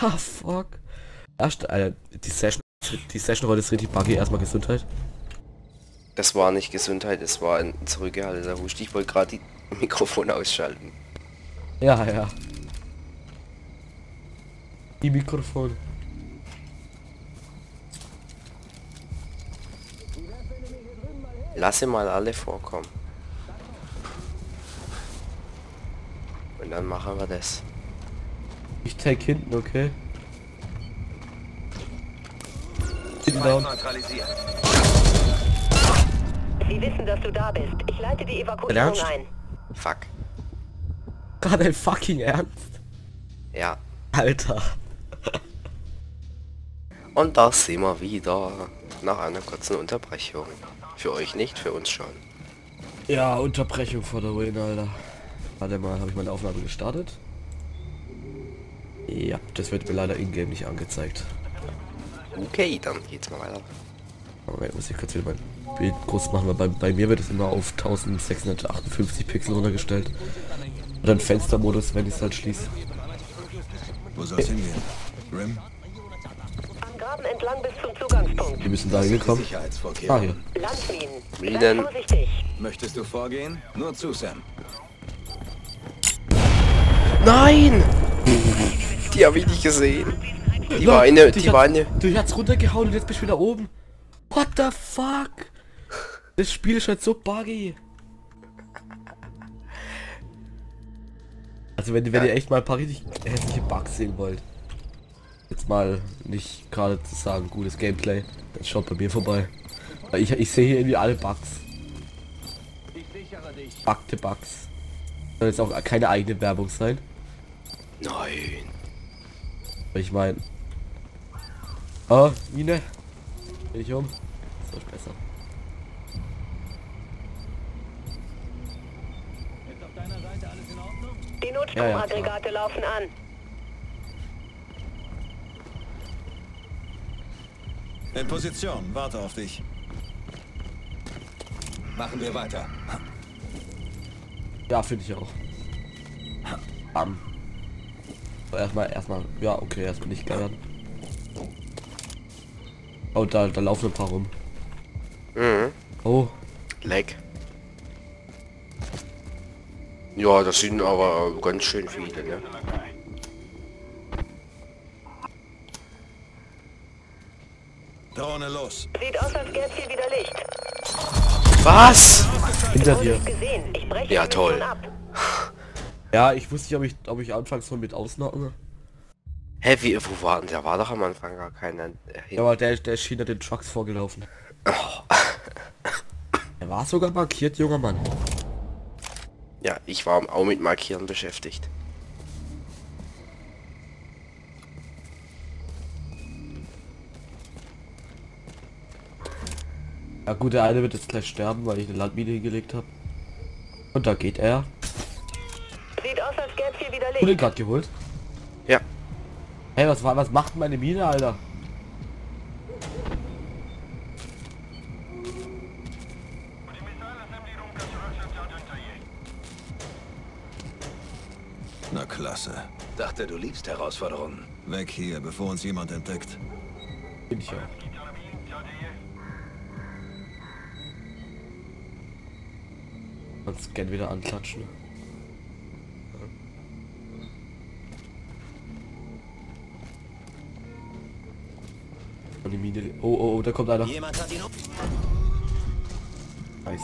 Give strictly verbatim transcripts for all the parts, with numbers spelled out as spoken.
Ah, fuck. Erst, Alter, die Session, die Session heute ist richtig buggy. Erstmal Gesundheit. Das war nicht Gesundheit, es war ein zurückgehaltener Hust. Ich wollte gerade die Mikrofon ausschalten. Ja, ja. Die Mikrofon. Lasse mal alle vorkommen. Und dann machen wir das. Ich take hinten, okay? Hinten down. Sie wissen, dass du da bist. Ich leite die Evakuierung Ernst? ein. Fuck. Gerade ein fucking Ernst? Ja. Alter. Und da sind wir wieder. Nach einer kurzen Unterbrechung. Für euch nicht, für uns schon. Ja, Unterbrechung vor der Win, Alter. Warte mal, habe ich meine Aufnahme gestartet? Ja, das wird mir leider in-game nicht angezeigt. Okay, dann geht's mal weiter. Moment, muss ich kurz wieder mein Bild groß machen, weil bei, bei mir wird es immer auf eintausendsechshundertachtundfünfzig Pixel runtergestellt. Und dann Fenstermodus, wenn ich es halt schließe. Wo soll's hingehen? Rim? Am Graben entlang bis zum Zugangspunkt. Die müssen da hingekommen. Ah, hier. Landminen. Minen. Sei vorsichtig. Möchtest du vorgehen? Nur zu, Sam. Nein! Die habe ich nicht gesehen. Die war eine, die war eine... Du hast runtergehauen und jetzt bist du wieder oben. What the fuck? Das Spiel ist halt so buggy. Also wenn, wenn ihr echt mal ein paar richtig hässliche Bugs sehen wollt. Jetzt mal nicht gerade zu sagen, gutes Gameplay. Dann schaut bei mir vorbei. Weil ich, ich sehe hier irgendwie alle Bugs. Bugte Bugs. Soll jetzt auch keine eigene Werbung sein. Nein. Weil ich meine... Ah, Mine. Bin ich um. Ist doch besser. Die Ja, ja, Notstromaggregate laufen an. In Position, warte auf dich. Machen wir weiter. Ja, finde ich auch. Bam. So, erstmal, erstmal, ja, okay, erstmal nicht geiern. Oh, da, da laufen ein paar rum. Mhm. Oh, Leck. Ja, das sind aber ganz schön viele, ne? Drohne los. Sieht aus, als gäbe es hier wieder Licht. Was? hinter dir. Gesehen. Ich breche Ja, die toll. Mission ab. Ja, ich wusste nicht, ob ich, ob ich anfangs so mit ausnocken. Hä, wie, wo war denn? Der war doch am Anfang gar keiner. Ja, aber der, der schien ja den Trucks vorgelaufen. Er war sogar markiert, junger Mann. Ja, ich war auch mit Markieren beschäftigt. Ja gut, der eine wird jetzt gleich sterben, weil ich eine Landmine hingelegt habe. Und da geht er. Sieht aus, als gäbe es hier wieder Du den Licht. gerade geholt? Ja. Hey, was war, was macht meine Mine, Alter? Na klasse. Dachte, du liebst Herausforderungen. Weg hier, bevor uns jemand entdeckt. Bin ich ja. Und Scan wieder anklatschen. Und die Mine. Oh, oh, oh, da kommt einer. Jemand hat ihn... Nice.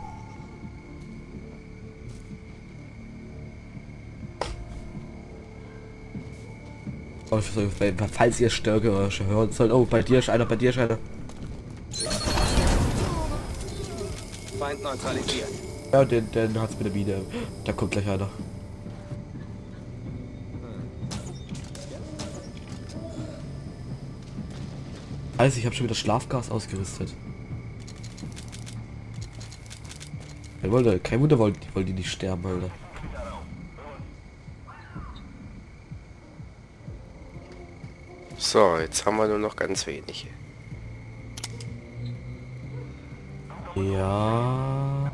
Oh, ich versuch, falls ihr Störgeräusche hören sollt. Oh, bei dir ist einer, bei dir ist einer. Feind neutralisiert. Ja, den, den hat's mit der Mine. Da kommt gleich einer. Also, ich habe schon wieder Schlafgas ausgerüstet. Kein Wunder, kein Wunder wollen, wollen die nicht sterben, Alter. So, jetzt haben wir nur noch ganz wenige. Ja.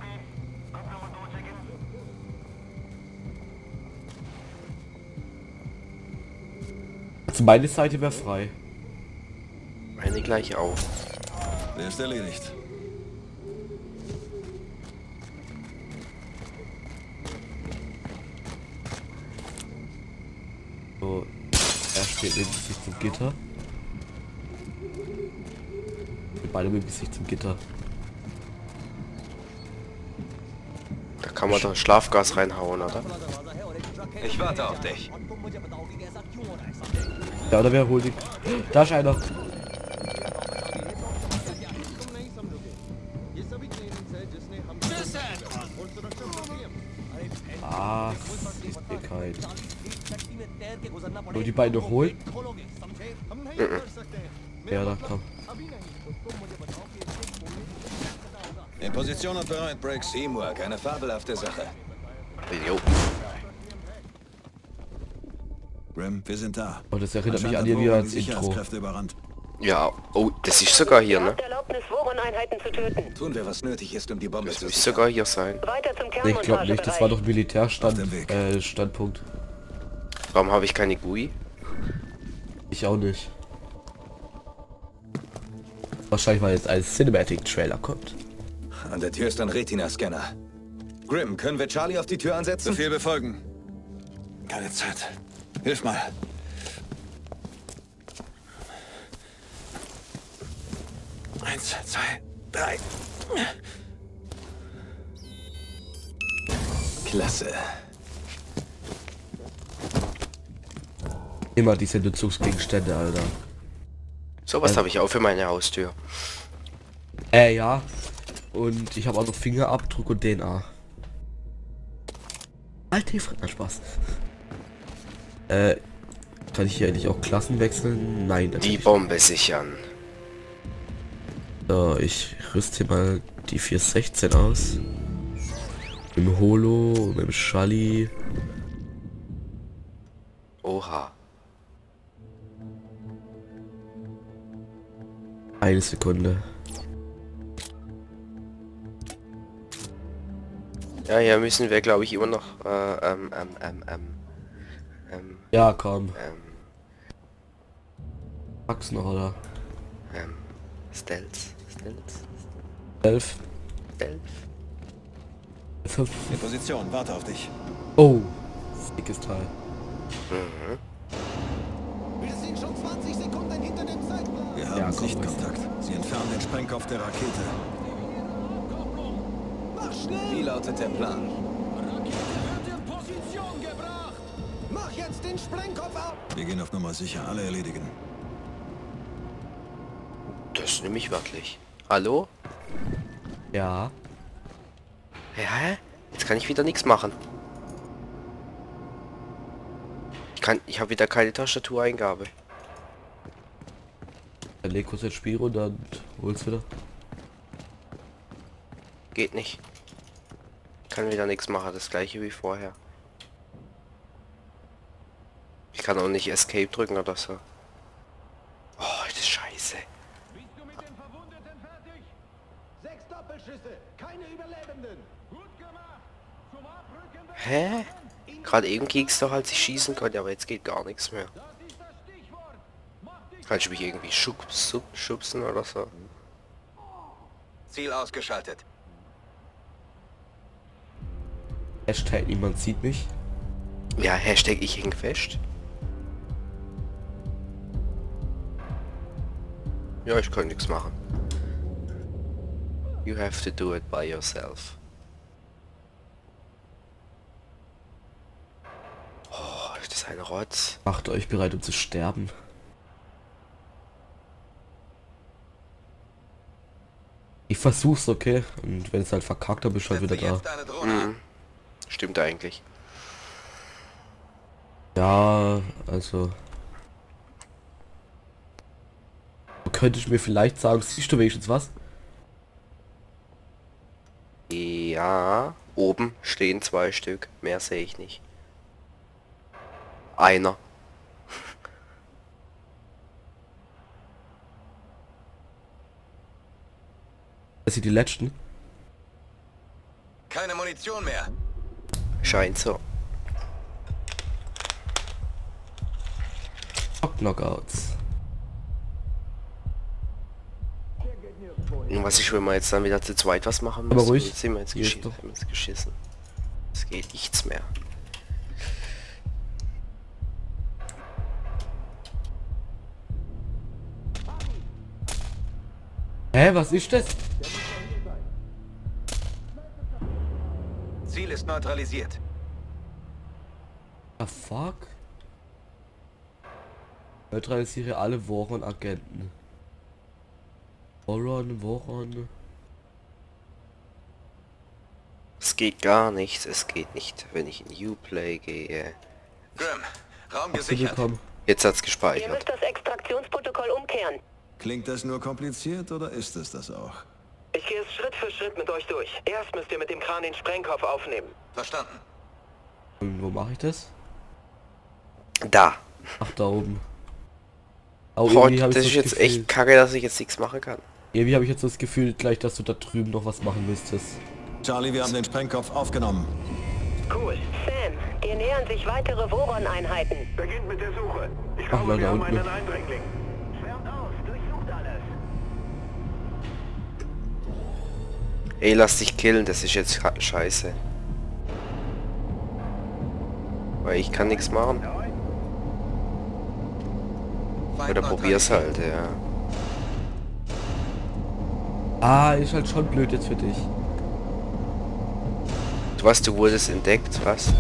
Also meine Seite wäre frei. Meine gleich auch. Der ist erledigt. So, er steht mit dem Gesicht zum Gitter. Wir beide mit dem Gesicht zum Gitter. Da kann man doch Schlafgas reinhauen, oder? Ich warte auf dich. Ja, oder wer holt ihn? Da ist einer. Ah, ist mir kein. Nur die beiden noch holen? Ja, da komm. In Position und bereit, Breaks. Teamwork, eine fabelhafte Sache. Jo. Grim, wir sind da. Und das erinnert mich an Anscheinend ihr wurden als die Intro. Sicherheitskräfte überrannt. Ja. Oh, das ist sogar hier, Ihr ne? habt Erlaubnis, Voron-Einheiten zu töten. Tun wir, was nötig ist, um die Bombe Das zu müsste sichern. sogar hier sein. Weiter zum Nee, ich glaube nicht, das war doch Militärstand, Auf dem Weg. äh, Standpunkt. Warum habe ich keine G U I? Ich auch nicht. Wahrscheinlich, weil jetzt als Cinematic-Trailer kommt. An der Tür ist ein Retina-Scanner. Grim, können wir Charlie auf die Tür ansetzen? Befehl befolgen. Keine Zeit. Hilf mal. Eins, zwei, drei. Klasse. Immer diese Nutzungsgegenstände, Alter. Sowas habe ich auch für meine Haustür. Äh, ja. Und ich habe auch noch Fingerabdruck und D N A. Alter, na Spaß. Äh, kann ich hier eigentlich auch Klassen wechseln? Nein, Die natürlich. Bombe sichern. So, ich rüste hier mal die vier sechzehn aus. Mit dem Holo, mit dem Schalli. Oha. Eine Sekunde. Ja, hier müssen wir, glaube ich, immer noch, äh, ähm, ähm, ähm, ähm, ähm, Ja, komm. ähm, Pack's noch, oder? ähm, Stealth, Stealth, elf. Stealth. fünf. In Position, warte auf dich. Oh. Dickes Teil. Mhm. Wir sind schon zwanzig Sekunden hinter dem Zeitplan. Wir haben Ja, komm, Sichtkontakt. Sie entfernen den Sprengkopf der Rakete. Mach schnell! Wie lautet der Plan? Mach jetzt den Sprengkopf ab! Wir gehen auf Nummer sicher. Alle erledigen. Das nehme ich wörtlich. Hallo? Ja. Hä? Jetzt kann ich wieder nichts machen. Ich kann, ich habe wieder keine Tastatureingabe. Dann leg kurz das Spiel runter und hol's wieder. Geht nicht. Kann wieder nichts machen, das gleiche wie vorher. Ich kann auch nicht Escape drücken oder so. Oh, das ist scheiße. Sechs Doppelschüsse, keine Überlebenden. Hä? Gerade eben ging es doch, als ich schießen konnte, aber jetzt geht gar nichts mehr. Kannst du mich irgendwie schubs, schubsen oder so? Ziel ausgeschaltet. Hashtag niemand sieht mich. Ja, Hashtag ich häng fest. Ja, ich kann nichts machen. You have to do it by yourself. Oh, ist das ein Rotz? Macht euch bereit, um zu sterben. Ich versuch's, okay? Und wenn es halt verkackt, dann bist du halt wieder Setze da. jetzt eine Drohne an. Mhm. Stimmt eigentlich. Ja, also... Du könntest mir vielleicht sagen, siehst du wenigstens was? Ja, oben stehen zwei Stück. Mehr sehe ich nicht. Einer. Das sind die letzten. Keine Munition mehr. Scheint so. Oh, Knockouts. Und was ich, wenn wir jetzt dann wieder zu zweit was machen Aber müssen, ruhig. jetzt sind wir jetzt Hier ist geschissen. doch- Haben wir jetzt geschissen. Es geht nichts mehr. Hä, was ist das? Ziel ist neutralisiert. The fuck? Neutralisiere alle Voron-Agenten. Voron, Voron. Es geht gar nicht, es geht nicht, wenn ich in Uplay gehe. Grim, Raum Sie gesichert. bekommen. Jetzt hat's Ihr gespeichert. müsst das Extraktionsprotokoll umkehren. Klingt das nur kompliziert oder ist es das auch? Ich gehe es Schritt für Schritt mit euch durch. Erst müsst ihr mit dem Kran den Sprengkopf aufnehmen. Verstanden. Und wo mache ich das? Da. Ach, da oben. Oh, Boah, irgendwie hab ich das so ist das jetzt Gefühl, echt kacke, dass ich jetzt nichts machen kann. Irgendwie habe ich jetzt so das Gefühl gleich, dass du da drüben noch was machen müsstest. Charlie, wir haben den Sprengkopf aufgenommen. Cool. Sam, dir nähern sich weitere Voron-Einheiten. Beginnt mit der Suche. Ich Ach, glaube, da wir haben unten. einen Eindringling. Schwärmt aus, durchsucht alles. Ey, lass dich killen, das ist jetzt gerade scheiße. Weil ich kann nichts machen. Feind Oder probier's halt, ja. Ah, ist halt schon blöd jetzt für dich. Du weißt, du wurdest entdeckt, was?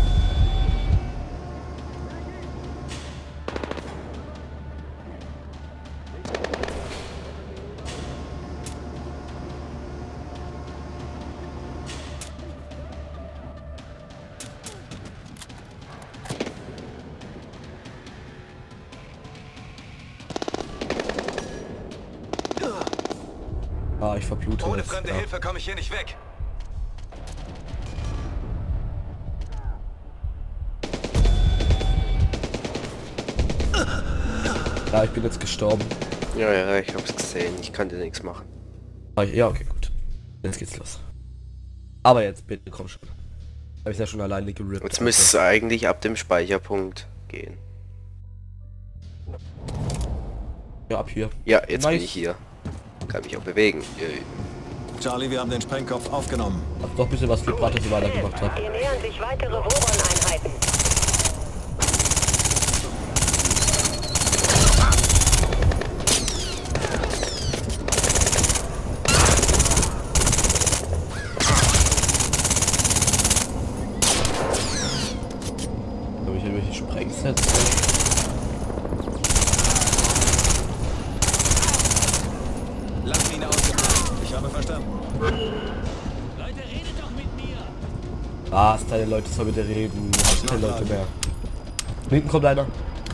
Ah, ich verblute Ohne jetzt. fremde Ja. Hilfe komme ich hier nicht weg. Ja, ich bin jetzt gestorben. Ja, ja, ich hab's gesehen. Ich kann dir nichts machen. Ah, ja, okay, gut. Jetzt geht's los. Aber jetzt bitte, komm schon. Habe ich ja schon alleine gerippt. Jetzt müsste es eigentlich ab dem Speicherpunkt gehen. Ja, ab hier. Ja, jetzt bin Nice. ich hier. Kann mich auch bewegen. Jö. Charlie, wir haben den Sprengkopf aufgenommen. Hab doch ein bisschen was Vibrato so weiter gemacht hab. Dir nähern sich weitere Voron-Einheiten. Habe ich irgendwelche Sprengsets? Landmine ausgeplant. Ich habe verstanden. Was, deine Leute soll mit dir reden. Hast keine Leute mehr. Hinten kommt einer.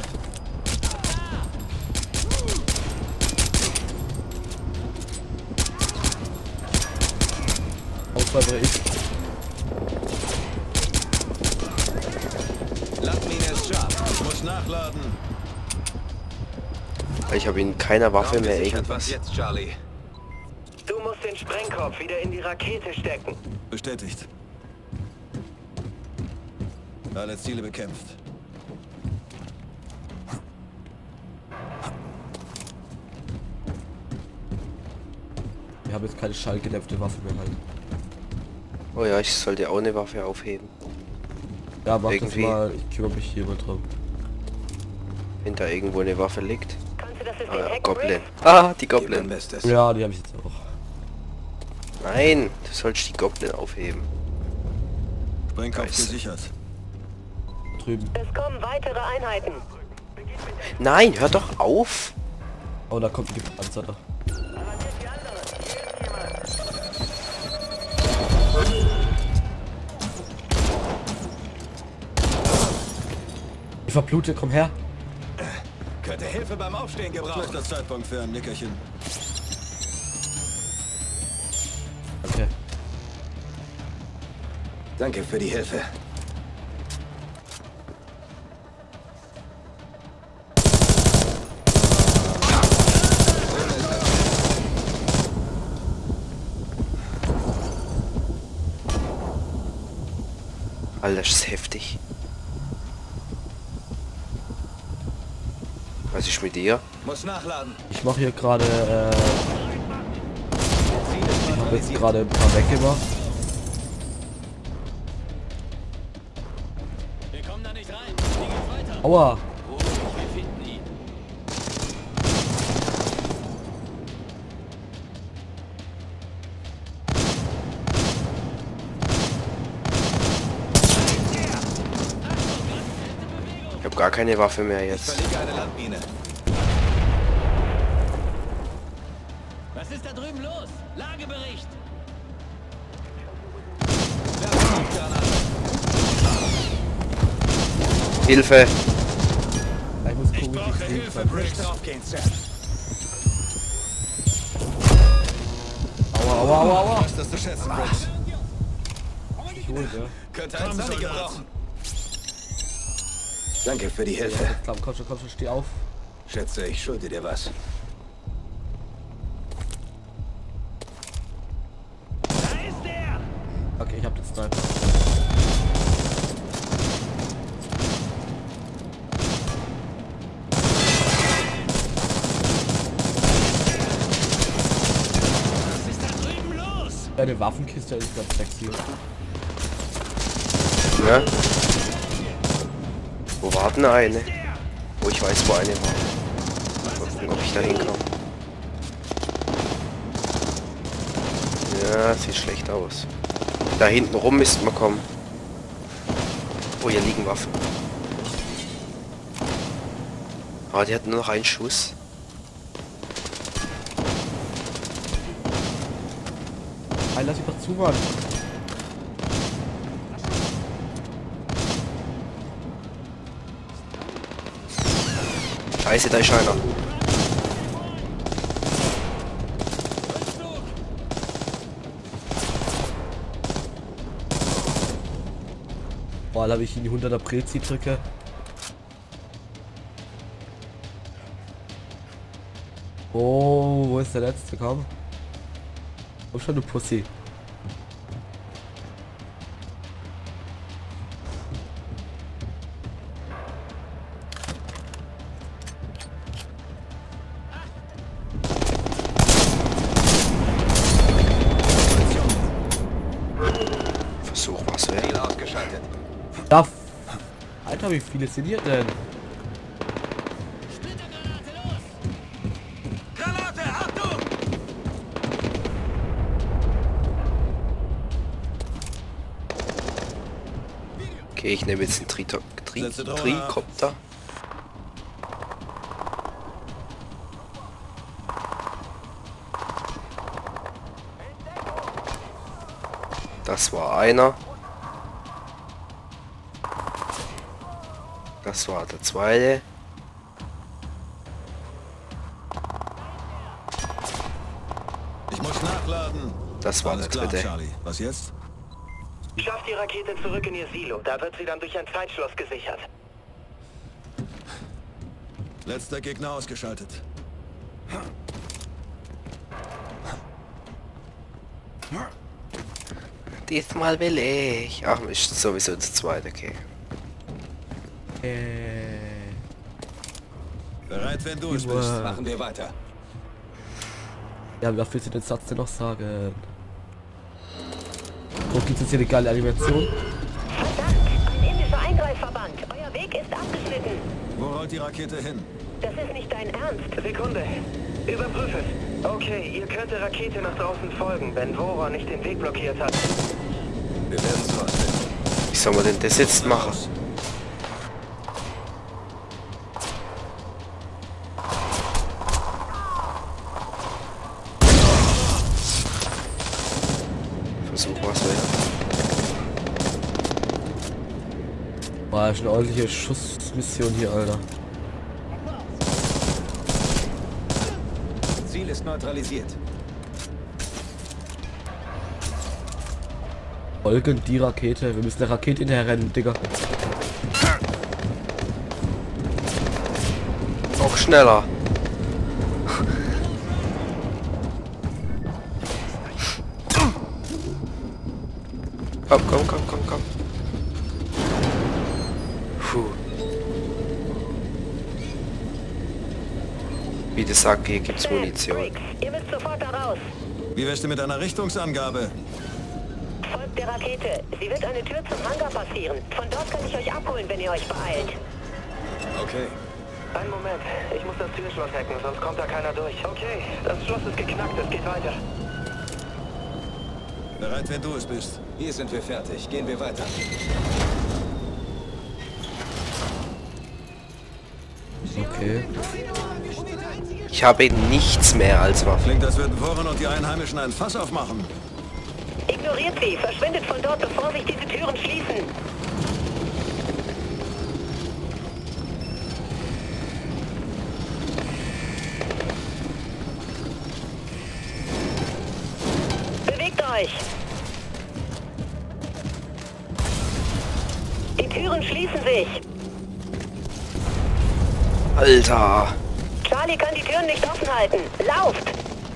Ausweitere ich. Landmine ist scharf. Ich muss nachladen. Ich habe in keiner Waffe Raum mehr gesichert. Was irgendwas. jetzt, Charlie? Du musst den Sprengkopf wieder in die Rakete stecken. Bestätigt. Alle Ziele bekämpft. Ich habe jetzt keine schallgedämpfte Waffe mehr halt. Oh ja, ich sollte auch eine Waffe aufheben. Ja, mach Irgendwie. das mal. Ich kümmere mich hier mal drum. Wenn da irgendwo eine Waffe liegt. Kannst du das Ah, System ja, hacken, Goblin. Rick? Ah, die Gib mein Goblin. Bestes. Ja, die habe ich jetzt auch. Nein, du sollst die Goblin aufheben. Sprengkopf Nice. gesichert. Drüben. Es kommen weitere Einheiten. Nein, hör doch auf. Oh, da kommt ein Gepanzerter. Ich verblute, komm her. Könnte Hilfe beim Aufstehen gebrauchen. Schlechter Zeitpunkt für ein Nickerchen. Okay. Danke für die Hilfe. Alter, das ist heftig. Was ist mit dir? Muss nachladen. Ich mache hier gerade, äh, Ziel ist ich habe jetzt neutralisiert. gerade ein paar weggemacht. Wir kommen da nicht rein. Wie geht's weiter? Aua! Oh, wir finden ihn. Ich habe gar keine Waffe mehr Ich jetzt. verlege eine Landmine. Was ist da drüben los? Lagebericht. Werfe Granate. Hilfe! Ich muss Ich gucken, brauche wie ich Hilfe, kann. Briggs. Draufgehen, Sam. Aua, aua, aua, aua! Was ist das zu schätzen, Briggs? Ich hol, ja. Könnte ein Sunny gebrauchen. Danke für die Hilfe. Komm, komm schon, komm schon, steh auf. Schätze, ich schulde dir was. Da ist der. Okay, ich hab den Sniper. Was ist da drüben los? Deine Waffenkiste ist ganz sexy. Ja? Wo war denn eine? Oh, ich weiß, wo eine war. Mal gucken, ob ich da hinkomme. Ja, sieht schlecht aus. Da hinten rum müssten wir kommen. Oh, hier liegen Waffen. Ah, die hat nur noch einen Schuss. Hey, lass mich doch zu, Mann. Scheiße, da ist einer. Boah, da habe ich in die hunderter Prezi drücke. Oh, wo ist der letzte? Komm. Komm schon, du Pussy. Versuch was wäre. Ziel ausgeschaltet. Da. f- Alter, wie viele sind hier denn? Splittergranate los. Granate, Achtung! Okay, ich nehme jetzt einen Trito Tri Setze Drohne ab. Trikopter. Das war einer. Das war der zweite. Ich muss nachladen. Das war Alles der klar, dritte. Charlie. Was jetzt? Schafft die Rakete zurück in ihr Silo. Da wird sie dann durch ein Zeitschloss gesichert. Letzter Gegner ausgeschaltet. Diesmal will ich. Ach, ist sowieso der zweite, okay. Äh. Bereit, wenn du es Uah. bist. Machen wir weiter. Ja, was willst du den Satz denn noch sagen? Wo gibt es hier eine geile Animation? Verdammt, ein indischer Eingreifverband. Euer Weg ist abgeschnitten. Wo rollt die Rakete hin? Das ist nicht dein Ernst. Sekunde. Überprüfe es. Okay, ihr könnt der Rakete nach draußen folgen, wenn Vora nicht den Weg blockiert hat. Wir werden es rausfinden. Wie soll man denn das jetzt machen? Raus. Versuch was wäre. War schon eine ordentliche Schussmission hier, Alter. Ziel ist neutralisiert. Folgen die Rakete. Wir müssen der Rakete hinterher rennen, Digga. Noch schneller. Komm, komm, komm, komm, komm. Puh. Wie das sagt, hier gibt's Sam, Munition. Briggs, ihr müsst sofort da raus. Wie wär's denn mit einer Richtungsangabe? Folgt der Rakete. Sie wird eine Tür zum Hangar passieren. Von dort kann ich euch abholen, wenn ihr euch beeilt. Okay. Einen Moment, ich muss das Türschloss hacken, sonst kommt da keiner durch. Okay, das Schloss ist geknackt, es geht weiter. Bereit, wenn du es bist. Hier sind wir fertig. Gehen wir weiter. Okay. Ich habe nichts mehr als Waffe. Klingt, als würden Warren und die Einheimischen ein Fass aufmachen. Ignoriert sie. Verschwindet von dort, bevor sich diese Türen schließen. Bewegt euch. Die Türen schließen sich. Alter! Charlie kann die Türen nicht offen halten. Lauft!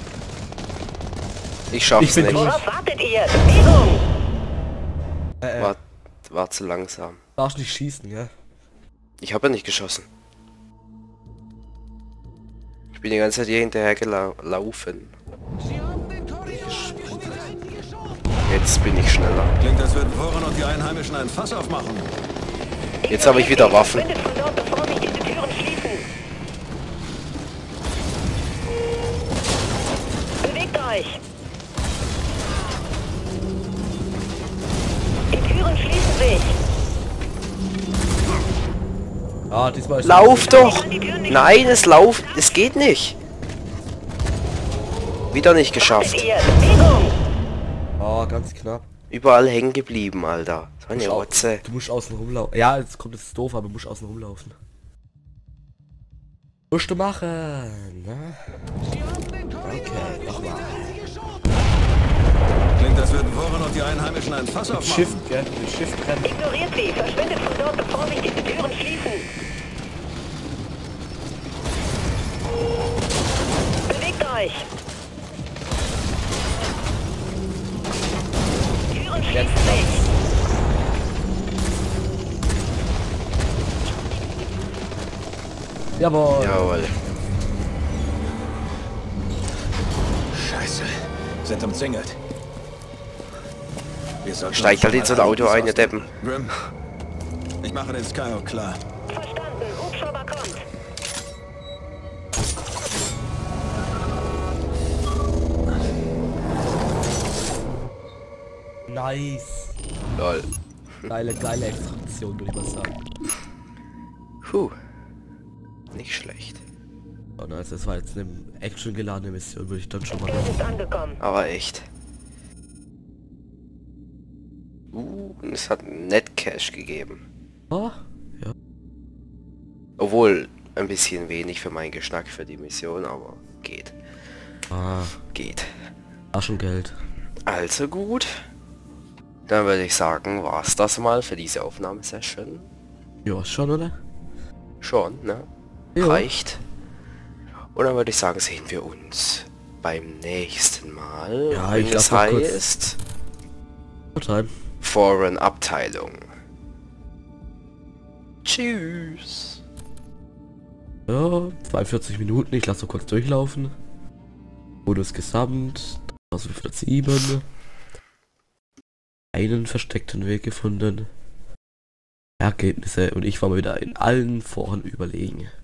Ich schaff's Ich bin nicht. durch. Worauf wartet ihr? Bewegung! Äh, äh, War, war zu langsam. darfst nicht schießen, ja? Ich habe ja nicht geschossen. Ich bin die ganze Zeit hier hinterher gelaufen. Jetzt bin ich schneller. Klingt, als würden Warren und die Einheimischen ein Fass aufmachen. Jetzt habe ich wieder Waffen. Verschwindet von dort, bevor sich diese Türen schließen. Bewegt euch! Die Türen schließen sich. Ah, diesmal ist Lauf doch! Nein, es lauft. Es geht nicht. Wieder nicht geschafft. Wartet ihr? Bewegung! Ah, ganz knapp. Überall hängen geblieben, Alter. So eine Schau, Rotze. Du musst außen rumlaufen. Ja, jetzt kommt es doof, aber du musst außen rumlaufen. Musst du machen, ne? Okay, nochmal. Klingt, als würden Warren und die Einheimischen ein Fass Mit aufmachen. Shift, gell? Mit Shift rennen. Ignoriert sie. Verschwindet von dort, bevor sich diese Türen schließen. Bewegt euch! Türen schließen sich. Jawohl. Jawohl. Scheiße. Sind umzingelt. Wir sollten Steigt halt in so ein Auto ein, ihr Deppen. Grim, ich mache den Skyhawk klar. Verstanden. Hubschrauber kommt. Nice. Lol. Geile, geile Extraktion, würde ich mal sagen. Puh. Nicht schlecht. Oh nice, das war jetzt eine action geladene Mission, würde ich dann schon mal... Geld ist angekommen. Aber echt. Uh, und es hat Netcash gegeben. Ah, ja. Obwohl, ein bisschen wenig für meinen Geschmack für die Mission, aber geht. Ah, Geht. Taschengeld. Also gut. Dann würde ich sagen, war's das mal für diese Aufnahmesession. Ja, schon, oder? Schon, ne? Ja. Reicht. Und dann würde ich sagen, sehen wir uns beim nächsten Mal. Ja, wenn ich es lass noch kurz- heißt Time. Foreign Abteilung. Tschüss. Ja, zweiundvierzig Minuten, ich lasse noch kurz durchlaufen. Modus gesamt, eintausendfünfhundertsieben. Einen versteckten Weg gefunden. Ergebnisse und ich war mal wieder in allen Foren überlegen.